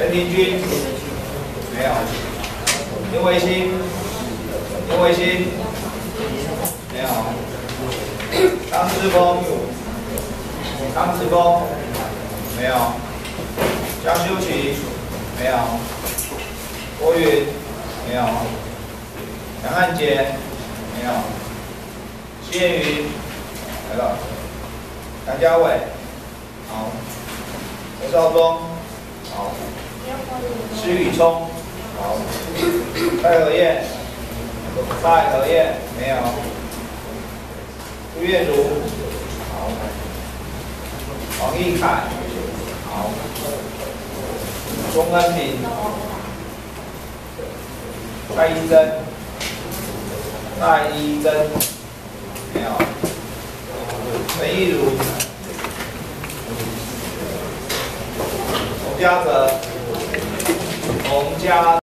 陈庭君，没有。林维新，林维新，没有。张志峰，张志峰，没有。江修齐，没有。郭云，没有。杨汉杰，没有。谢燕云，来了。杨家伟，好。何少忠，好。施宇聪，好。蔡和燕，蔡和燕，没有。朱月如，好。王义凯，好。钟恩平，蔡依珍，蔡依珍，没有。陈意如，洪家泽，洪家。